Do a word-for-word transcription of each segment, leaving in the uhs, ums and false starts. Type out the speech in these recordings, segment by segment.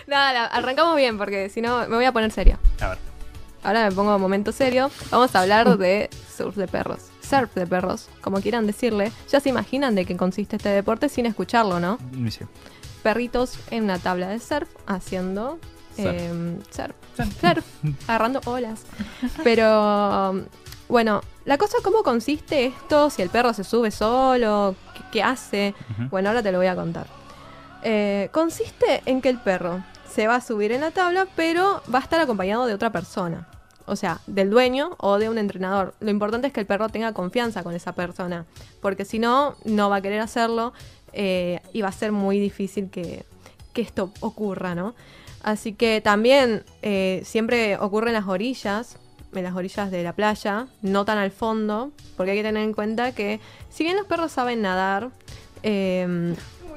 Nada, arrancamos bien porque si no me voy a poner serio. A ver. Ahora me pongo momento serio. Vamos a hablar de surf de perros. Surf de perros, como quieran decirle. Ya se imaginan de qué consiste este deporte sin escucharlo, ¿no? Sí. Perritos en una tabla de surf haciendo Surf. eh, surf. Surf. Agarrando olas. Pero bueno, la cosa cómo consiste esto, si el perro se sube solo, qué, qué hace. Ujú. Bueno, ahora te lo voy a contar. Eh, consiste en que el perro se va a subir en la tabla, pero va a estar acompañado de otra persona. O sea, del dueño o de un entrenador. Lo importante es que el perro tenga confianza con esa persona, porque si no, no va a querer hacerlo eh, y va a ser muy difícil que, que esto ocurra, ¿no? Así que también eh, siempre ocurre en las orillas, en las orillas de la playa, no tan al fondo, porque hay que tener en cuenta que si bien los perros saben nadar, eh,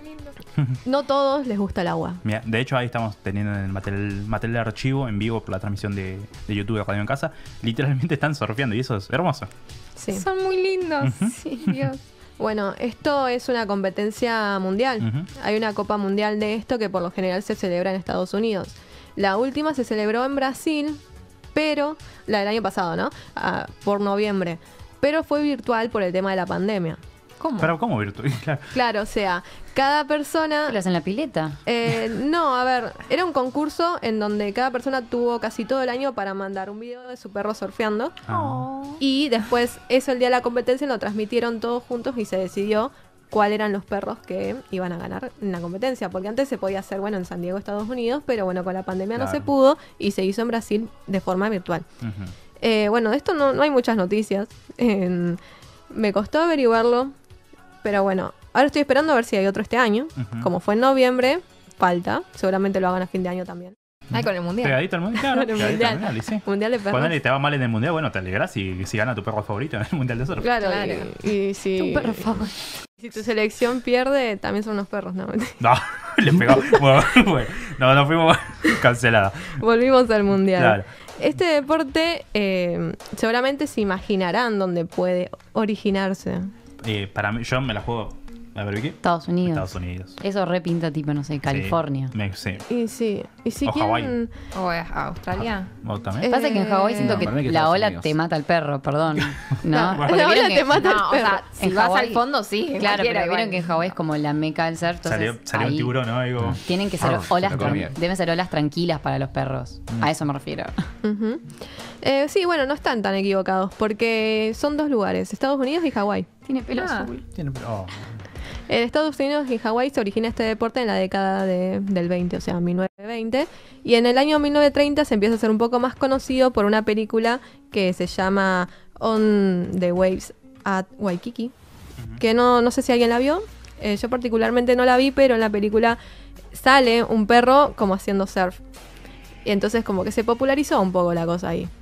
no todos les gusta el agua. Mira, de hecho ahí estamos teniendo el material, material de archivo en vivo por la transmisión de, de YouTube de Radio en Casa. Literalmente están surfeando y eso es hermoso. Sí. Son muy lindos. Ujú. Sí, Dios. Bueno, esto es una competencia mundial. Ujú. Hay una Copa Mundial de esto que por lo general se celebra en Estados Unidos. La última se celebró en Brasil, pero la del año pasado, ¿no? Ah, por noviembre. Pero fue virtual por el tema de la pandemia. ¿Cómo? Pero ¿cómo virtual? Claro. Claro, o sea, cada persona... ¿Las en la pileta? Eh, no, a ver, era un concurso en donde cada persona tuvo casi todo el año para mandar un video de su perro surfeando. Ah. Y después, eso el día de la competencia, lo transmitieron todos juntos y se decidió cuáles eran los perros que iban a ganar en la competencia. Porque antes se podía hacer, bueno, en San Diego, Estados Unidos, pero bueno, con la pandemia no Claro. se pudo y se hizo en Brasil de forma virtual. Ujú. Eh, bueno, de esto no, no hay muchas noticias. Eh, me costó averiguarlo, pero bueno, ahora estoy esperando a ver si hay otro este año. Ujú. Como fue en noviembre, falta. Seguramente lo hagan a fin de año también. Ay, con el mundial. Pegadito al mundial, claro. Con el Pegadito mundial. al mundial, y sí. Mundial de perros. Cuando te va mal en el mundial, bueno, te alegras y si gana tu perro favorito en el mundial de surf. Claro, Claro. Y, y si, Tu perro favorito. si tu selección pierde, también son unos perros, ¿no? No, le pegó. Bueno, bueno, no, no fuimos cancelada. Volvimos al mundial. Claro. Este deporte, eh, seguramente se imaginarán dónde puede originarse. Eh, para mí, yo me la juego. A ver, Vicky. Estados Unidos. Estados Unidos. Eso repinta tipo, no sé, California. Sí, me, sí. Y sí, y si O quieren... ¿O es Australia? ¿Vos también? Eh, Pasa que en Hawái siento no, que para mí que la Estados ola Unidos. te mata al perro, perdón. ¿No? No, Porque la vieron ola que- te mata al No, o perro. sea, si En vas Hawái- al fondo, sí. en Claro, cualquiera pero vieron igual. que en Hawái es como la meca del surf. Entonces Salió, salió un ahí tiburón, ¿no? Digo, tienen que ser Arf, olas, la economía. tran- deben ser olas tranquilas para los perros. Mm. A eso me refiero. Ujú. Eh, sí, bueno, no están tan equivocados, porque son dos lugares, Estados Unidos y Hawái. Tiene pelo Ah. azul. tiene- oh, En Estados Unidos y Hawái se origina este deporte en la década de- del veinte, o sea, mil novecientos veinte. Y en el año mil novecientos treinta se empieza a ser un poco más conocido por una película que se llama On the Waves at Waikiki. Que no, no sé si alguien la vio. Eh, yo particularmente no la vi, pero en la película sale un perro como haciendo surf. Y entonces como que se popularizó un poco la cosa ahí.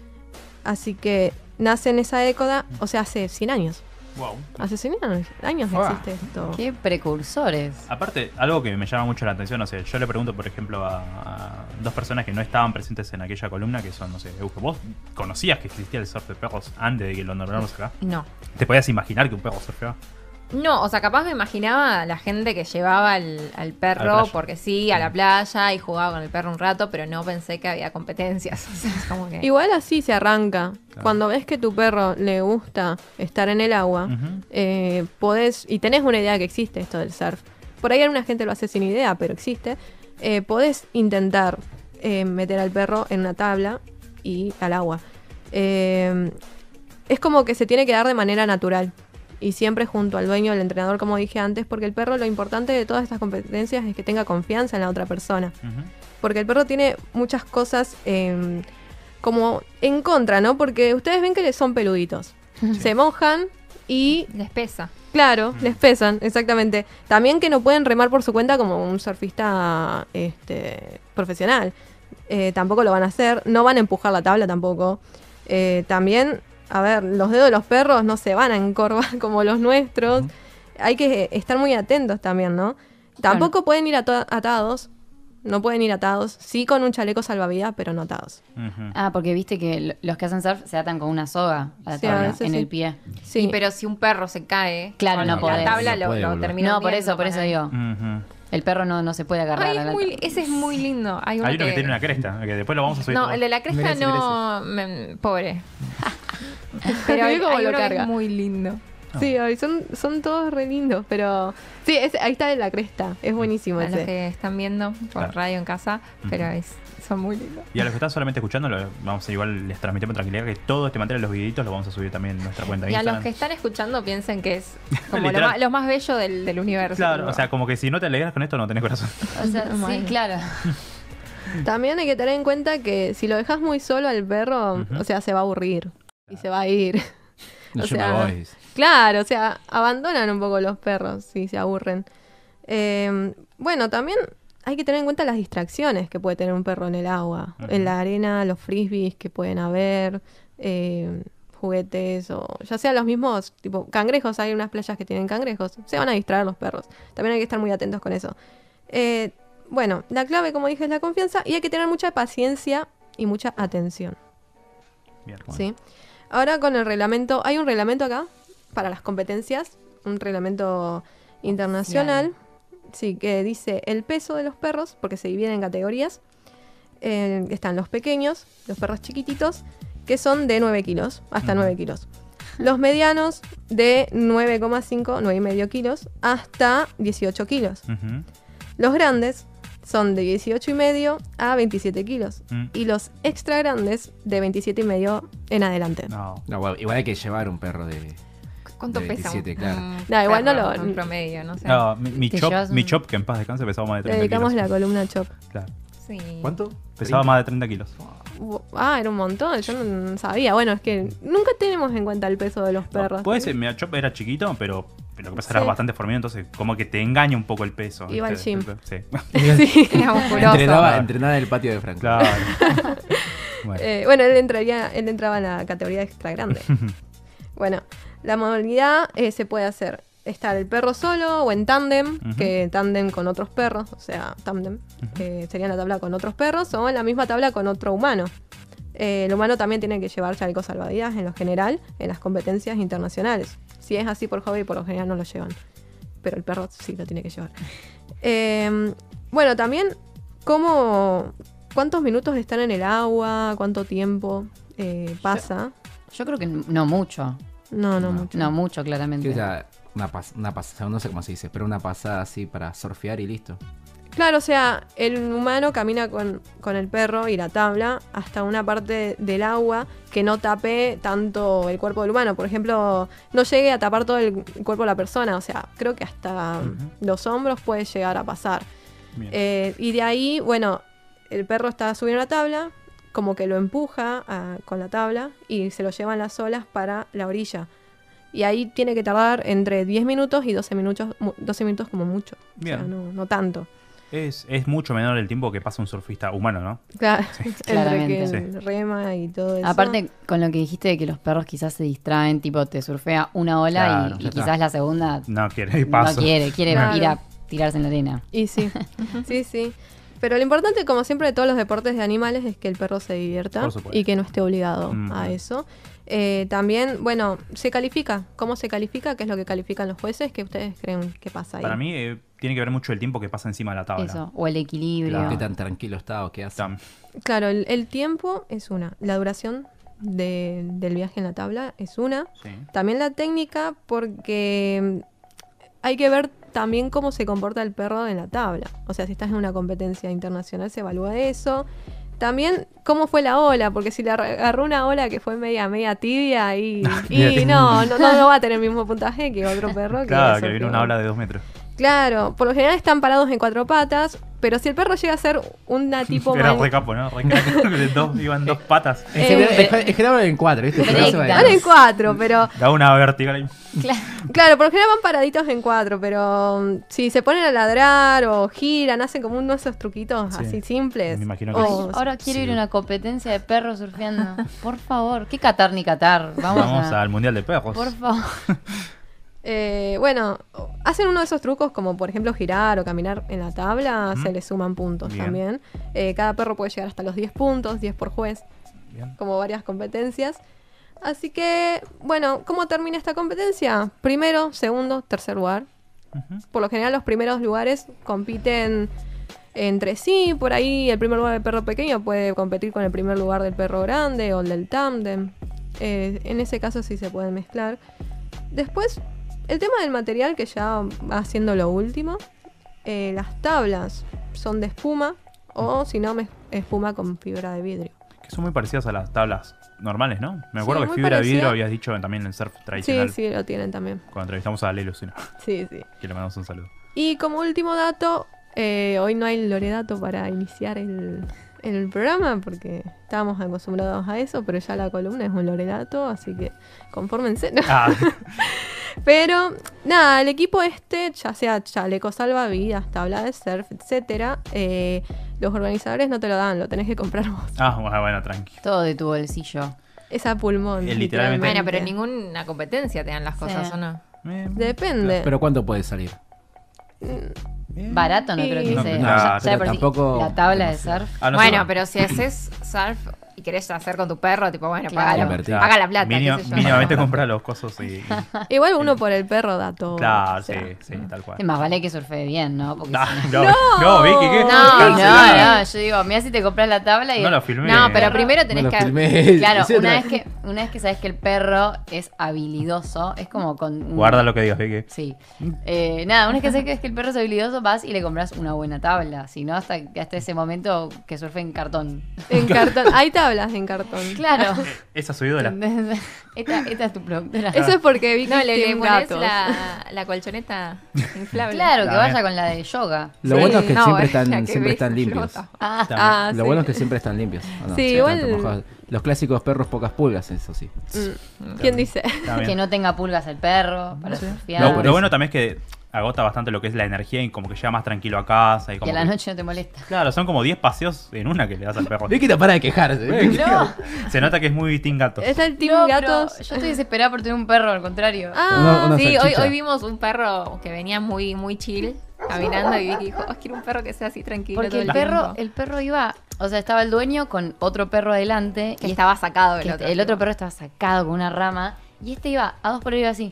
Así que nace en esa década, o sea, hace cien años. wow. Hace cien años, años Ah. existe esto. Qué precursores. Aparte, algo que me llama mucho la atención, no sé, yo le pregunto, por ejemplo, a, a dos personas que no estaban presentes en aquella columna, que son, no sé, Euge, ¿vos conocías que existía el surf de perros antes de que lo nombráramos acá? No. ¿Te podías imaginar que un perro surfeaba? No, o sea, capaz me imaginaba a la gente que llevaba al, al A la perro, playa. porque sí, a la playa y jugaba con el perro un rato, pero no pensé que había competencias. O sea, es como que... Igual así se arranca. Claro. Cuando ves que tu perro le gusta estar en el agua, Ujú. eh, podés, y tenés una idea que existe esto del surf. Por ahí alguna gente lo hace sin idea, pero existe. Eh, podés intentar eh, meter al perro en una tabla y al agua. Eh, es como que se tiene que dar de manera natural. Y siempre junto al dueño, el entrenador, como dije antes, porque el perro, lo importante de todas estas competencias es que tenga confianza en la otra persona. Ujú. Porque el perro tiene muchas cosas eh, como en contra, ¿no? Porque ustedes ven que les son peluditos. Se mojan y, Les pesa. claro, les pesan, exactamente. También que no pueden remar por su cuenta como un surfista este, profesional. Eh, tampoco lo van a hacer. No van a empujar la tabla tampoco. Eh, también, a ver, los dedos de los perros no se van a encorvar como los nuestros. Ujú. Hay que estar muy atentos también, ¿no? Tampoco pueden ir ato- atados. No pueden ir atados. Sí con un chaleco salvavidas, pero no atados. Ujú. Ah, porque viste que lo- los que hacen surf se atan con una soga a la Sí, a tabla, veces en sí. el pie. Sí. Y pero si un perro se cae, Claro, con no la podés. tabla No lo, puede lo volver. termina No, por hundiendo eso, por eso para- digo. Ujú. El perro no, no se puede agarrar. Ay, a es la- muy- ese es muy lindo. Hay uno, Hay uno que tiene una cresta, que después lo vamos a subir. No, todo. el de la cresta Merece, no... me- pobre. Pero hay, Cómo hay lo uno que carga. es muy lindo. Sí, ay, son, son todos re lindos, pero... Sí, ese- ahí está en la cresta, es buenísimo A los ese. que están viendo por Claro. radio en casa, pero es, son muy lindos. Y a los que están solamente escuchando, lo- vamos a igual les transmitimos tranquilidad que todo este material, los videitos, lo vamos a subir también en nuestra cuenta de Y a los Instagram. que están escuchando piensen que es como lo Literal. más, lo más bello del, del universo. Claro, Como- o sea, como que si no te alegras con esto, no tenés corazón. O sea, sí, Bueno. claro. También hay que tener en cuenta que si lo dejas muy solo al perro, Ujú. o sea, se va a aburrir y se va a ir. No, O yo sea, me voy. Claro, o sea, abandonan un poco los perros si se aburren. Eh, bueno, también hay que tener en cuenta las distracciones que puede tener un perro en el agua, Ujú. en la arena, los frisbees que pueden haber, eh, juguetes o ya sea los mismos, tipo cangrejos, hay unas playas que tienen cangrejos, se van a distraer los perros. También hay que estar muy atentos con eso. Eh, bueno, la clave, como dije, es la confianza y hay que tener mucha paciencia y mucha atención. Bien. ¿Sí? Ahora con el reglamento, hay un reglamento acá para las competencias, un reglamento internacional, sí, que dice el peso de los perros, porque se dividen en categorías. Eh, están los pequeños, los perros chiquititos, que son de nueve kilos, hasta Ujú. nueve kilos. Los medianos de nueve coma cinco, nueve y medio kilos, hasta dieciocho kilos. Ujú. Los grandes son de dieciocho y medio a veintisiete kilos. Mm. Y los extra grandes de veintisiete y medio en adelante. No. No, bueno, igual hay que llevar un perro de. ¿Cuánto de pesa un, veintisiete, claro. un No, igual no perro lo- en promedio? No sé. No, mi, mi Te chop, llevas mi un- chop, que en paz descanse, pesaba más de Le treinta dedicamos kilos. la columna Chop. Claro. Sí. ¿Cuánto? Pesaba más de treinta kilos. Uh, Ah, era un montón, yo no sabía. Bueno, es que nunca tenemos en cuenta el peso de los perros. No, puede ser, mi chop era chiquito, pero, pero lo que pasa era Sí. bastante formido, entonces como que te engaña un poco el peso. Iba al ¿viste? gym. Sí. Sí. Era musculoso. Entrenaba, entrenaba en el patio de Franco. Claro. Bueno. Eh, bueno, él entraría, él entraba en la categoría extra grande. Bueno, la modalidad eh, se puede hacer estar el perro solo o en tándem, Ujú. que tándem con otros perros, o sea, tándem, Ujú. que sería en la tabla con otros perros, o en la misma tabla con otro humano. Eh, el humano también tiene que llevar chalecos salvavidas en lo general en las competencias internacionales. Si es así por hobby, por lo general no lo llevan. Pero el perro sí lo tiene que llevar. Eh, bueno, también, ¿cómo, ¿cuántos minutos están en el agua? ¿Cuánto tiempo eh, pasa? Yo creo que no mucho. No, no, No. mucho. No mucho, Sí, claramente. o sea, una, pas una pasada, no sé cómo se dice, pero una pasada así para surfear y listo. Claro, o sea, el humano camina con, con el perro y la tabla hasta una parte del agua que no tape tanto el cuerpo del humano. Por ejemplo, no llegue a tapar todo el cuerpo de la persona. O sea, creo que hasta Ujú. los hombros puede llegar a pasar. Bien. Eh, y de ahí, bueno, el perro está subiendo la tabla, como que lo empuja a- con la tabla y se lo llevan las olas para la orilla. Y ahí tiene que tardar entre diez minutos y doce minutos, mu- doce minutos como mucho. O sea, Bien. no, no tanto. Es, es mucho menor el tiempo que pasa un surfista humano, ¿no? Claro, entre Claramente. que Sí. el rema y todo eso. Aparte, con lo que dijiste de que los perros quizás se distraen, tipo te surfea una ola Claro, y, y ya está. quizás la segunda No quiere, no paso. quiere, quiere Claro. ir a tirarse en la arena. Y sí, sí, sí. Pero lo importante, como siempre, de todos los deportes de animales es que el perro se divierta Por supuesto. y que no esté obligado Mm. a eso. Eh, también, bueno, se califica. ¿Cómo se califica? ¿Qué es lo que califican los jueces? ¿Qué ustedes creen que pasa ahí? Para mí eh, tiene que ver mucho el tiempo que pasa encima de la tabla. Eso, o el equilibrio. Claro. ¿Qué tan tranquilo está o qué hace? Tam- Claro, el, el tiempo es una. La duración de- del viaje en la tabla es una. sí. También la técnica, porque hay que ver también cómo se comporta el perro en la tabla. O sea, si estás en una competencia internacional se evalúa eso. También cómo fue la ola, porque si le ar- agarró una ola que fue media media tibia y, y no, no, no, no va a tener el mismo puntaje que otro perro. Claro, que surfeó. viene una ola de dos metros. Claro, por lo general están parados en cuatro patas, pero si el perro llega a ser una tipo Era man- re capo, ¿no? Re capo. De dos, iban dos patas. En Eh, general- en en general en cuatro, ¿viste? Pero eso Breakdance. es- Van en cuatro, pero Da una vertical ahí. Claro. claro, por lo general van paraditos en cuatro, pero um, si se ponen a ladrar o giran, hacen como uno de esos truquitos Sí. así simples. Me imagino que O- Ahora quiero Sí. ir a una competencia de perros surfeando. Por favor. ¿Qué Qatar ni Qatar? Vamos, Vamos a... al Mundial de Perros. Por favor. Eh, bueno, hacen uno de esos trucos como por ejemplo girar o caminar en la tabla, Ujú. se les suman puntos Bien. también. Eh, cada perro puede llegar hasta los diez puntos, diez por juez, Bien. como varias competencias. Así que, bueno, ¿cómo termina esta competencia? Primero, segundo, tercer lugar. Ujú. Por lo general los primeros lugares compiten entre sí, por ahí el primer lugar del perro pequeño puede competir con el primer lugar del perro grande o el del tándem. Eh, en ese caso sí se pueden mezclar. Después, el tema del material, que ya va siendo lo último. Eh, las tablas son de espuma o si no, me- espuma con fibra de vidrio. Que son muy parecidas a las tablas normales, ¿no? Me acuerdo Sí, que muy fibra de vidrio parecida. habías dicho también en el surf Sí, tradicional. sí, lo tienen también. Cuando entrevistamos a Ale Lucina, Sí, sí. que le mandamos un saludo. Y como último dato, eh, hoy no hay Loredato para iniciar el, el programa porque estábamos acostumbrados a eso, pero ya la columna es un Loredato, así que confórmense. ¿no? Ah, Pero nada, el equipo este, ya sea chaleco salvavidas, tabla de surf, etcétera, eh, los organizadores no te lo dan, lo tenés que comprar vos. ah, bueno, bueno, tranqui. Todo de tu bolsillo. Es a pulmón. Eh, literalmente. Bueno, pero en ninguna competencia te dan las cosas, Sí. ¿o no? Eh, Depende. Pero ¿cuánto puede salir? eh. Barato no creo que No, sea. no, Ya- ya pero de por sí, tampoco la tabla de demasiado. surf. Ah, no bueno, sé. pero si haces surf y querés hacer con tu perro, tipo, bueno, Claro. pagalo. Invertir. Paga la plata, Mínima- qué sé yo. mínimamente compra los cosos y... y- Igual uno por el perro da todo. Claro, o sea. sí, sí, tal cual. Es más vale que surfee bien, ¿no? Porque No, si no, no, Vicky, ¿qué? No, no, Cancelada. no, yo digo, mira si te compras la tabla y No lo filmé. No, pero primero tenés No lo que... filmé. claro, Sí, una otra- vez que una vez que sabes que el perro es habilidoso, es como con un- Guarda lo que digas, Vicky. Sí. Eh, nada, una vez que sabes que, es que el perro es habilidoso, vas y le compras una buena tabla. Si no, hasta, hasta ese momento que surfe en cartón. En cartón. Hay tablas en cartón. Claro. Esa es su ídola. ¿Entendés? Esta, esta es tu productora. Eso es porque Vicky No, le, le tiene pones gatos. la, la colchoneta inflable. Claro, que Está vaya bien. con la de yoga. Lo Sí. bueno es que No, siempre es la están, que siempre ves, están limpios. flota. Ah, Ah, Lo sí. bueno es que siempre están limpios. ¿o no? Sí, Tanto igual- mojado. Los clásicos perros pocas pulgas, eso sí. Mm, ¿Quién dice? Está bien. que no tenga pulgas el perro para surfear. No, Lo, por lo eso. bueno también es que agota bastante lo que es la energía y como que llega más tranquilo a casa. Y, Y como a la que- noche no te molesta. Claro, son como diez paseos en una que le das al perro. Vicky no para de quejarse. No, Se nota que es muy team gatos. Está el team no, pero gatos. yo estoy desesperada por tener un perro, al contrario. Ah, Una- una Sí, hoy, salchicha. hoy vimos un perro que venía muy, muy chill, caminando, y Vicky dijo, oh, quiero un perro que sea así tranquilo Porque todo el el perro, tiempo". el perro iba, o sea, estaba el dueño con otro perro adelante Que y estaba sacado del que otro. el otro perro estaba sacado con una rama y este iba a dos por hora iba así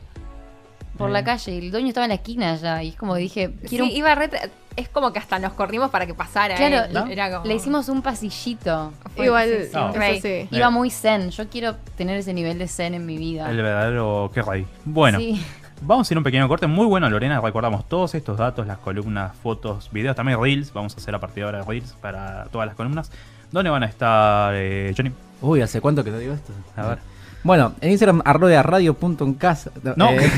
por la Bien. calle y el dueño estaba en la esquina ya y es como que dije, quiero Sí, un- iba re... Es como que hasta nos corrimos para que pasara. Claro, él. ¿no? Era como... le hicimos un pasillito. Fue- Igual, sí, sí, No. eso Rey. sí. Iba muy zen, yo quiero tener ese nivel de zen en mi vida. El verdadero que rey. Bueno, Sí. vamos a ir a un pequeño corte. Muy bueno, Lorena. Recordamos todos estos datos, las columnas, fotos, videos, también reels. Vamos a hacer a partir de ahora reels para todas las columnas. ¿Dónde van a estar, eh, Johnny? Uy, ¿hace cuánto que no digo esto? A ver. Bueno, en Instagram, arroba radio punto en casa. No. Eh,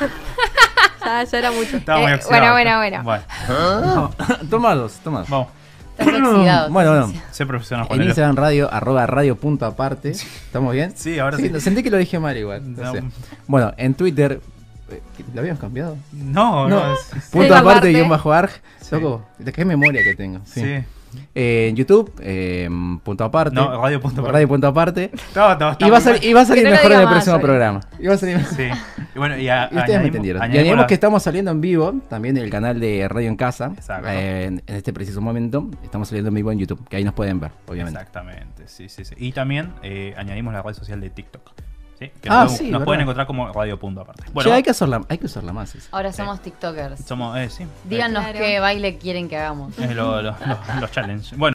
Ya, ya era mucho. Estaba muy Eh, oxidado. bueno, bueno, bueno. no. Toma dos, toma dos. Vamos. Estás oxidado. Bueno, bueno. Sé profesional, En Juanelo. Instagram radio, arroba radio punto aparte. ¿Estamos bien? Sí, ahora sí. lo- Sentí que lo dije mal igual. no No. sé. Bueno, en Twitter. eh, ¿Lo habíamos cambiado? No, no. es- es- Punto Sí, aparte aparte. guión bajo arg. Sí. Loco, de qué memoria que tengo. Sí. Sí. Eh, en YouTube, eh, punto aparte. No, radio punto aparte. Radio punto aparte. No, no, está Y va a muy salir, mal. y va a salir Que no lo mejor en diga el más, próximo Johnny. programa. Y va a salir Sí. Y bueno, y, a, Y ustedes me añadimos- entendieron. Y añadimos añadimos la- que estamos saliendo en vivo, también en el canal de Radio en Casa. Exacto. eh, en, en este preciso momento. Estamos saliendo en vivo en YouTube, que ahí nos pueden ver, obviamente. Exactamente, sí, sí, sí. Y también eh, añadimos la red social de TikTok. ¿Sí? Que Ah, nos, sí, nos verdad. pueden encontrar como radio punto aparte. Che, Bueno, hay que usarla, hay que usarla más. esa. Ahora Sí. somos TikTokers. somos, eh, sí. Díganos Claro. qué baile quieren que hagamos. Eh, lo- lo- lo- los challenge. Bueno.